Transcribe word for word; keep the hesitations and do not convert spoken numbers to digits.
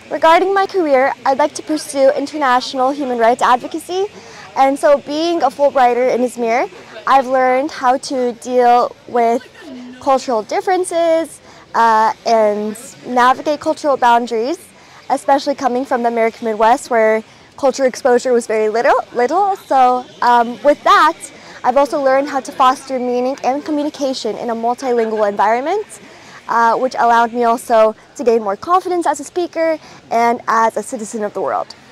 Regarding my career, I'd like to pursue international human rights advocacy. And so being a Fulbrighter in Izmir, I've learned how to deal with cultural differences uh, and navigate cultural boundaries, especially coming from the American Midwest where culture exposure was very little. little. So um, with that, I've also learned how to foster meaning and communication in a multilingual environment, uh, which allowed me also to gain more confidence as a speaker and as a citizen of the world.